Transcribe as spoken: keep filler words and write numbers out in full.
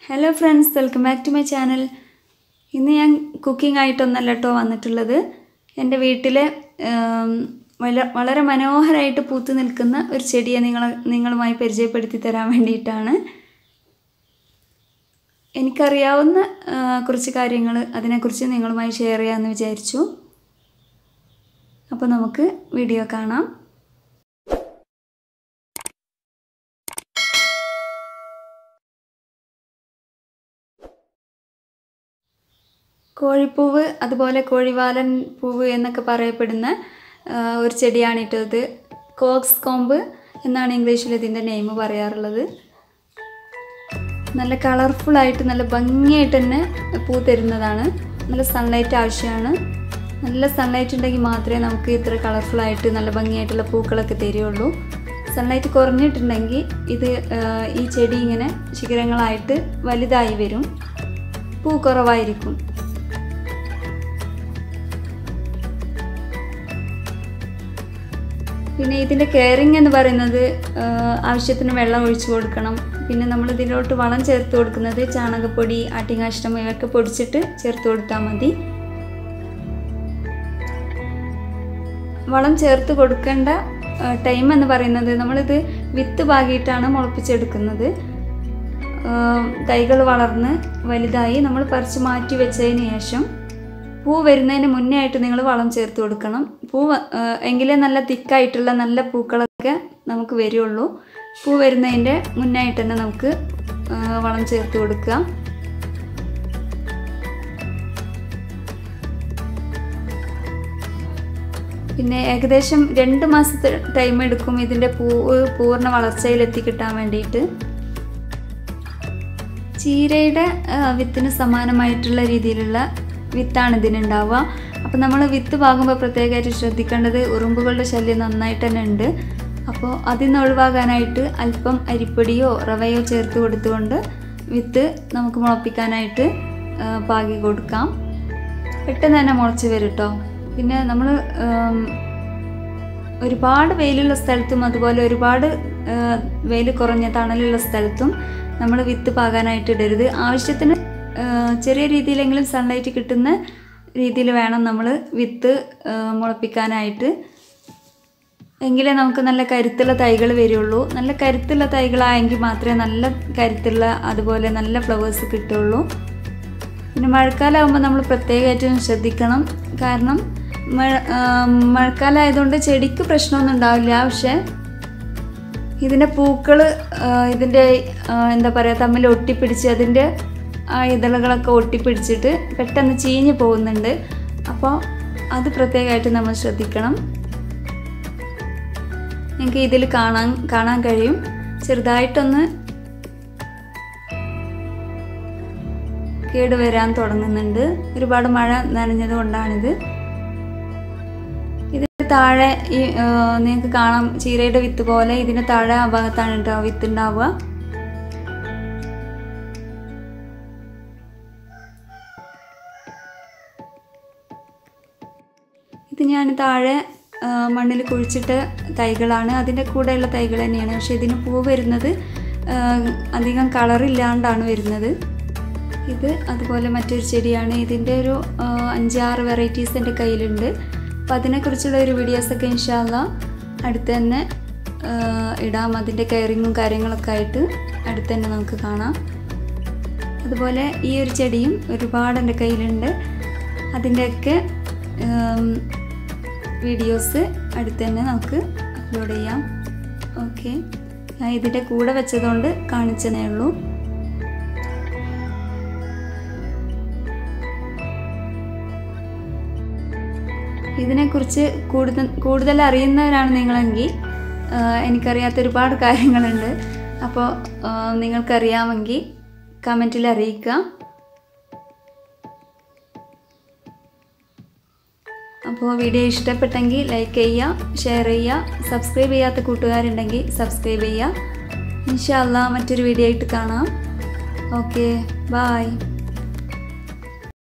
Hello friends, welcome back to my channel. ഇന്ന് ഞാൻ cooking ആയിട്ടൊന്നല്ല ട്ടോ വന്നിട്ടുള്ളത്. എൻ്റെ വീട്ടിലെ വളരെ മനോഹരമായിട്ട് പൂത്തു നിൽക്കുന്ന ഒരു ചെടിയെ നിങ്ങൾ നിങ്ങളുമായി പരിചയപ്പെടുത്തി തരാൻ വേണ്ടിയിട്ടാണ്. എനിക്കറിയാവുന്ന കുറച്ച് കാര്യങ്ങൾ അതിനെക്കുറിച്ച് നിങ്ങളുമായി ഷെയർ ചെയ്യാമെന്ന് വിചാരിച്ചു. അപ്പോൾ നമുക്ക് വീഡിയോ കാണാം. കോഴിപ്പൂവ് അതുപോലെ കോഴിവാലൻ പൂവ് എന്നൊക്കെ പറയപ്പെടുന്ന ഒരു ചെടിയാണിട്ടത്. കോക്സ് കോംബ് എന്നാണ് ഇംഗ്ലീഷിൽ ഇതിൻ്റെ നെയിം പറയാറുള്ളത്. നല്ല കളർഫുള്ളായിട്ട് നല്ല ഭംഗിയായിട്ട് തന്നെ പൂ തരുന്നതാണ്. നല്ല സൺലൈറ്റ് ആവശ്യമാണ്. നല്ല സൺലൈറ്റ് ഉണ്ടെങ്കിൽ മാത്രമേ നമുക്ക് ഇത്ര കളർഫുള്ളായിട്ട് നല്ല ഭംഗിയായിട്ടുള്ള പൂക്കളൊക്കെ തരുള്ളൂ. സൺലൈറ്റ് കുറഞ്ഞിട്ടുണ്ടെങ്കിൽ ഇത് ഈ ചെടി ഇങ്ങനെ ശിഖരങ്ങളായിട്ട് വലുതായി വരും, പൂ കുറവായിരിക്കും. പിന്നെ ഇതിൻ്റെ കെയറിങ് എന്ന് പറയുന്നത് ആവശ്യത്തിന് വെള്ളം ഒഴിച്ചു കൊടുക്കണം. പിന്നെ നമ്മൾ ഇതിലോട്ട് വളം ചേർത്ത് കൊടുക്കുന്നത് ചാണകപ്പൊടി, ആട്ടിൻകാഷ്ടം ഇവയൊക്കെ പൊടിച്ചിട്ട് ചേർത്ത് കൊടുത്താൽ മതി. വളം ചേർത്ത് കൊടുക്കേണ്ട ടൈം എന്ന് പറയുന്നത് നമ്മളിത് വിത്ത് പാകിയിട്ടാണ് മുളപ്പിച്ചെടുക്കുന്നത്. തൈകൾ വളർന്ന് വലുതായി നമ്മൾ പറിച്ച് മാറ്റി വെച്ചതിന് ശേഷം പൂ വരുന്നതിന് മുന്നേ ആയിട്ട് നിങ്ങൾ വളം ചേർത്ത് കൊടുക്കണം. പൂ എങ്കിലേ നല്ല തിക്കായിട്ടുള്ള നല്ല പൂക്കളൊക്കെ നമുക്ക് വരുള്ളൂ. പൂ വരുന്നതിൻ്റെ മുന്നായിട്ട് തന്നെ നമുക്ക് വളം ചേർത്ത് കൊടുക്കുക. പിന്നെ ഏകദേശം രണ്ട് മാസത്തെ ടൈം എടുക്കും ഇതിൻ്റെ പൂവ് പൂർണ്ണ വളർച്ചയിലെത്തി കിട്ടാൻ വേണ്ടിയിട്ട്. ചീരയുടെ വിത്തിന് സമാനമായിട്ടുള്ള രീതിയിലുള്ള വിത്താണ് ഇതിനുണ്ടാവുക. അപ്പോൾ നമ്മൾ വിത്ത് പാകുമ്പോൾ പ്രത്യേകമായിട്ട് ശ്രദ്ധിക്കേണ്ടത് ഉറുമ്പുകളുടെ ശല്യം നന്നായിട്ട് തന്നെ ഉണ്ട്. അപ്പോൾ അതിൽ നിന്ന് ഒഴിവാകാനായിട്ട് അല്പം അരിപ്പൊടിയോ റവയോ ചേർത്ത് കൊടുത്തുകൊണ്ട് വിത്ത് നമുക്ക് മുളപ്പിക്കാനായിട്ട് പാകി കൊടുക്കാം. പെട്ടെന്ന് തന്നെ മുളച്ച് വരും കേട്ടോ. പിന്നെ നമ്മൾ ഒരുപാട് വെയിലുള്ള സ്ഥലത്തും അതുപോലെ ഒരുപാട് വെയിൽ കുറഞ്ഞ തണലുള്ള സ്ഥലത്തും നമ്മൾ വിത്ത് പാകാനായിട്ട് ഇടരുത്. ആവശ്യത്തിന് ചെറിയ രീതിയിലെങ്കിലും സൺലൈറ്റ് കിട്ടുന്ന രീതിയിൽ വേണം നമ്മൾ വിത്ത് മുളപ്പിക്കാനായിട്ട്. എങ്കിലേ നമുക്ക് നല്ല കരുത്തുള്ള തൈകൾ വരുള്ളൂ. നല്ല കരുത്തുള്ള തൈകളായെങ്കിൽ മാത്രമേ നല്ല കരുത്തുള്ള അതുപോലെ നല്ല ഫ്ലവേഴ്സ് കിട്ടുള്ളൂ. പിന്നെ മഴക്കാലമാകുമ്പോൾ നമ്മൾ പ്രത്യേകമായിട്ടും ശ്രദ്ധിക്കണം. കാരണം മഴ മഴക്കാലമായതുകൊണ്ട് ചെടിക്ക് പ്രശ്നമൊന്നും ഉണ്ടാവില്ല. പക്ഷേ ഇതിൻ്റെ പൂക്കൾ ഇതിൻ്റെ എന്താ പറയുക തമ്മിൽ ഒട്ടിപ്പിടിച്ച് അതിൻ്റെ ആ ഇതളുകളൊക്കെ ഒട്ടിപ്പിടിച്ചിട്ട് പെട്ടെന്ന് ചീഞ്ഞ് പോകുന്നുണ്ട്. അപ്പോൾ അത് പ്രത്യേകമായിട്ട് നമ്മൾ ശ്രദ്ധിക്കണം. നിങ്ങൾക്ക് ഇതിൽ കാണാൻ കാണാൻ കഴിയും ചെറുതായിട്ടൊന്ന് കേടുവരാൻ തുടങ്ങുന്നുണ്ട്. ഒരുപാട് മഴ നനഞ്ഞത് കൊണ്ടാണിത്. ഇതിന് താഴെ ഈ നിങ്ങൾക്ക് കാണാം ചീരയുടെ വിത്ത് പോലെ ഇതിന് താഴെ ആ ഭാഗത്താണ് ഉണ്ടാവുക വിത്ത് ഉണ്ടാവുക. ഇത് ഞാൻ താഴെ മണ്ണിൽ കുഴിച്ചിട്ട തൈകളാണ്. അതിൻ്റെ കൂടെയുള്ള തൈകൾ തന്നെയാണ്. പക്ഷേ ഇതിന് പൂ വരുന്നത് അധികം കളറില്ലാണ്ടാണ് വരുന്നത്. ഇത് അതുപോലെ മറ്റൊരു ചെടിയാണ്. ഇതിൻ്റെ ഒരു അഞ്ചാറ് വെറൈറ്റീസ് എൻ്റെ കയ്യിലുണ്ട്. അപ്പോൾ അതിനെക്കുറിച്ചുള്ള ഒരു വീഡിയോസൊക്കെ ഇൻഷാ അല്ലാഹ് അടുത്ത് തന്നെ ഇടാം. അതിൻ്റെ കെയറിങ്ങും കാര്യങ്ങളൊക്കെ ആയിട്ട് അടുത്ത് തന്നെ നമുക്ക് കാണാം. അതുപോലെ ഈ ഒരു ചെടിയും ഒരുപാട് എൻ്റെ കയ്യിലുണ്ട്. അതിൻ്റെയൊക്കെ വീഡിയോസ് അടുത്ത് തന്നെ നമുക്ക് അപ്ലോഡ് ചെയ്യാം. ഓക്കെ, ഞാൻ ഇതിൻ്റെ കൂടെ വെച്ചതുകൊണ്ട് കാണിച്ചതേ ഉള്ളൂ. ഇതിനെക്കുറിച്ച് കൂടുതൽ കൂടുതൽ അറിയുന്നവരാണ് നിങ്ങളെങ്കിൽ എനിക്കറിയാത്ത ഒരുപാട് കാര്യങ്ങളുണ്ട്. അപ്പോൾ നിങ്ങൾക്കറിയാമെങ്കിൽ കമൻറ്റിൽ അറിയിക്കുക. അപ്പോൾ വീഡിയോ ഇഷ്ടപ്പെട്ടെങ്കിൽ ലൈക്ക് ചെയ്യുക, ഷെയർ ചെയ്യുക. സബ്സ്ക്രൈബ് ചെയ്യാത്ത കൂട്ടുകാരുണ്ടെങ്കിൽ സബ്സ്ക്രൈബ് ചെയ്യുക. ഇൻഷാ അല്ലാഹ് മറ്റൊരു വീഡിയോ ആയിട്ട് കാണാം. Okay, by.